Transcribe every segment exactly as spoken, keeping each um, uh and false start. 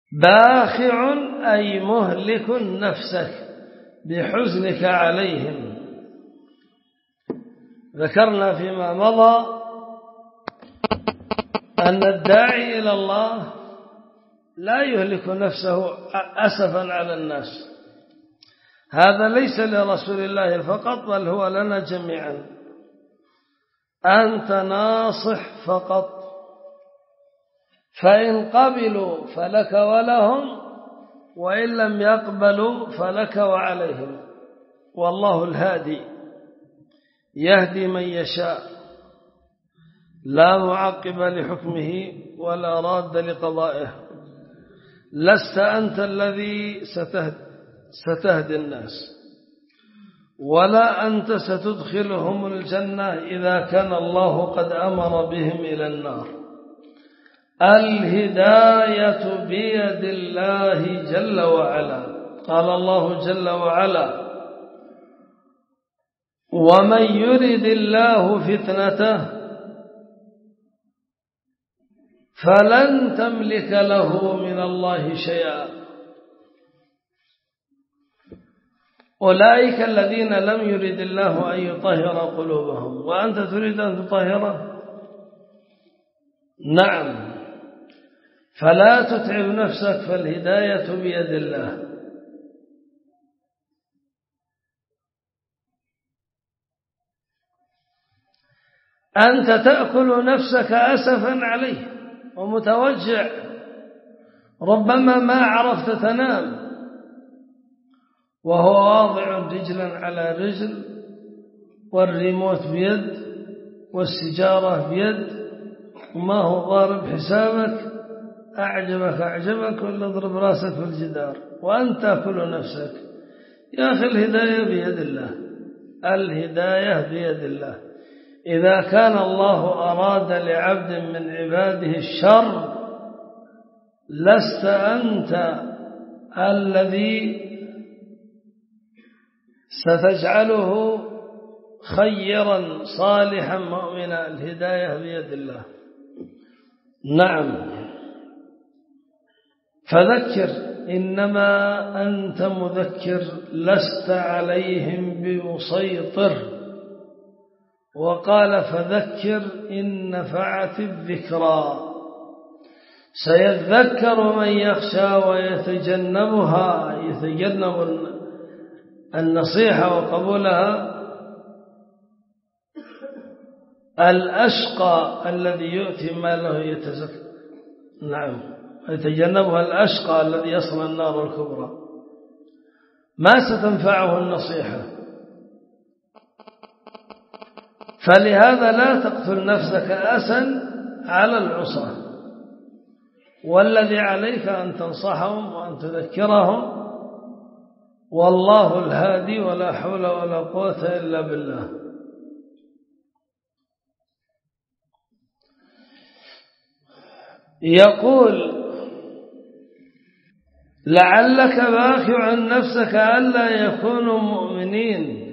باخع أي مهلك نفسك بحزنك عليهم. ذكرنا فيما مضى أن الداعي إلى الله لا يهلك نفسه أسفا على الناس، هذا ليس لرسول الله فقط بل هو لنا جميعا. أنت ناصح فقط، فإن قبلوا فلك ولهم، وإن لم يقبلوا فلك وعليهم، والله الهادي يهدي من يشاء لا معقب لحكمه ولا راد لقضائه. لست أنت الذي ستهدي الناس، ولا أنت ستدخلهم الجنة إذا كان الله قد أمر بهم إلى النار. الهداية بيد الله جل وعلا. قال الله جل وعلا: ومن يرد الله فتنته فلن تملك له من الله شيئا. أولئك الذين لم يرد الله أن يطهر قلوبهم، وأنت تريد أن تطهره؟ نعم، فلا تتعب نفسك، فالهداية بيد الله. أنت تأكل نفسك أسفا عليه ومتوجع، ربما ما عرفت تنام وهو واضع رجلا على رجل والريموت بيد والسجارة بيد وما هو ضارب حسابك، أعجبك أعجبك ولا اضرب راسك في الجدار وأنت تأكل نفسك. يا أخي الهداية بيد الله، الهداية بيد الله. إذا كان الله أراد لعبد من عباده الشر لست أنت الذي ستجعله خيرا صالحا مؤمنا. الهداية بيد الله. نعم، فذكر إنما أنت مذكر لست عليهم بمسيطر. وقال: فذكر إن نفعت الذكرى سيذكر من يخشى ويتجنبها، يتجنب النصيحة وقبولها، الأشقى الذي يؤتي ماله يتزكى. نعم، يتجنبها الأشقى الذي يصل النار الكبرى. ما ستنفعه النصيحة. فلهذا لا تقتل نفسك أسا على العصاة، والذي عليك أن تنصحهم وأن تذكرهم، والله الهادي ولا حول ولا قوة إلا بالله. يقول: لعلك باخع نفسك ألا يكونوا مؤمنين.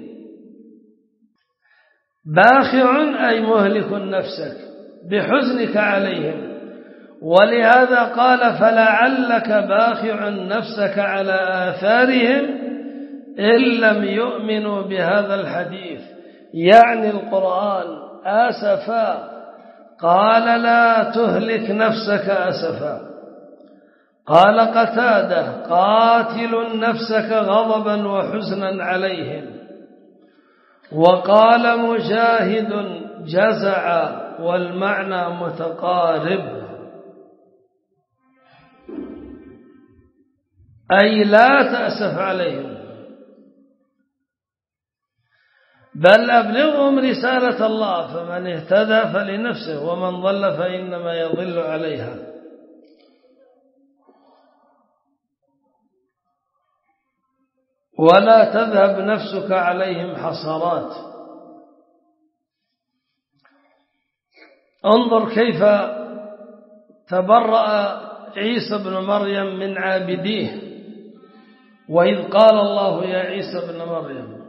باخع أي مهلك نفسك بحزنك عليهم، ولهذا قال: فلعلك باخع نفسك على آثارهم إن لم يؤمنوا بهذا الحديث، يعني القرآن، آسفا. قال: لا تهلك نفسك أسفا. قال قتادة: قاتل نفسك غضبا وحزنا عليهم. وقال مجاهد: جزع، والمعنى متقارب، أي لا تأسف عليهم، بل أبلغهم رسالة الله، فمن اهتدى فلنفسه ومن ضل فإنما يضل عليها. ولا تذهب نفسك عليهم حسرات. انظر كيف تبرأ عيسى بن مريم من عابديه، وإذ قال الله: يا عيسى بن مريم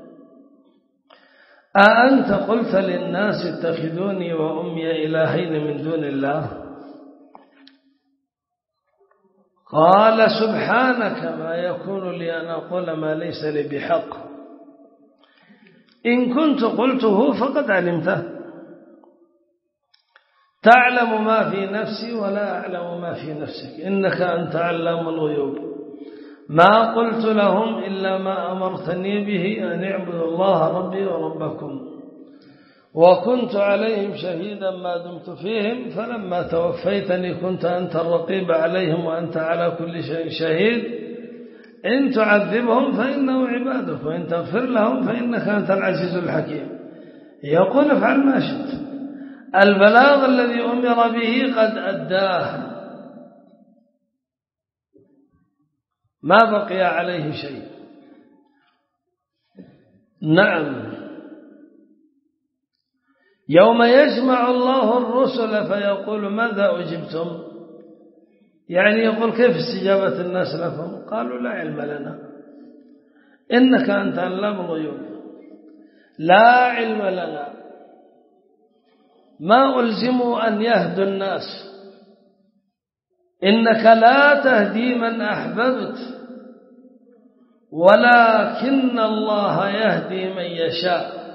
أأنت قلت للناس اتخذوني وأمي إلهين من دون الله؟ قال سبحانك ما يكون لي أن أقول ما ليس لي بحق إن كنت قلته فقد علمته تعلم ما في نفسي ولا أعلم ما في نفسك إنك أنت علام الغيوب ما قلت لهم إلا ما أمرتني به أن اعبدوا الله ربي وربكم وكنت عليهم شهيدا ما دمت فيهم فلما توفيتني كنت أنت الرقيب عليهم وأنت على كل شيء شهيد إن تعذبهم فإنهم عبادك وإن تغفر لهم فإنك أنت العزيز الحكيم يقول افعل ما شئت البلاغ الذي أمر به قد أداه ما بقي عليه شيء. نعم يوم يجمع الله الرسل فيقول ماذا أجبتم يعني يقول كيف استجابة الناس لكم قالوا لا علم لنا إنك أنت علام الغيوب لا علم لنا ما ألزموا أن يهدوا الناس إنك لا تهدي من أحببت ولكن الله يهدي من يشاء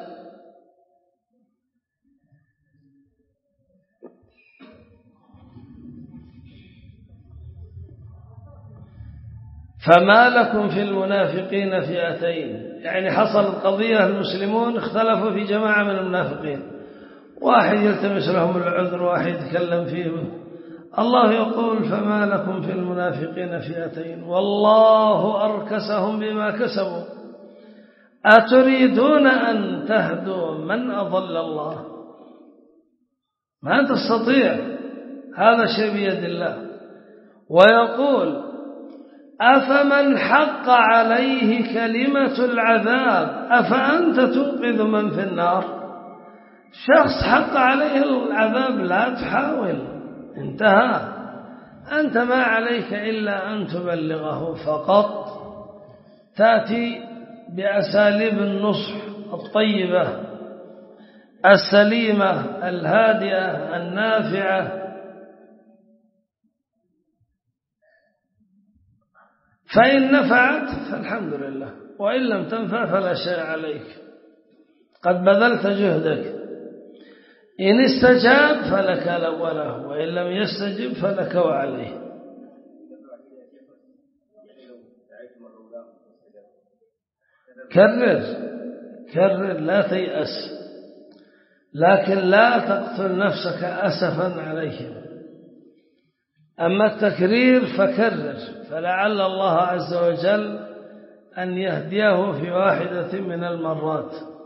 فما لكم في المنافقين فئتين يعني حصلت قضية المسلمون اختلفوا في جماعة من المنافقين واحد يلتمس لهم العذر واحد يتكلم فيه الله يقول فما لكم في المنافقين فئتين والله أركسهم بما كسبوا أتريدون أن تهدوا من أضل الله ما تستطيع هذا شيء بيد الله ويقول أفمن حق عليه كلمة العذاب أفأنت توقظ من في النار شخص حق عليه العذاب لا تحاول انتهى أنت ما عليك إلا أن تبلغه فقط تأتي بأساليب النصح الطيبة السليمة الهادئة النافعة فإن نفعت فالحمد لله وإن لم تنفع فلا شيء عليك قد بذلت جهدك إن استجاب فلك وله وإن لم يستجب فلك وعليه كرر كرر لا تيأس لكن لا تقتل نفسك أسفا عليهم أما التكرير فكرر فلعل الله عز وجل أن يهديه في واحدة من المرات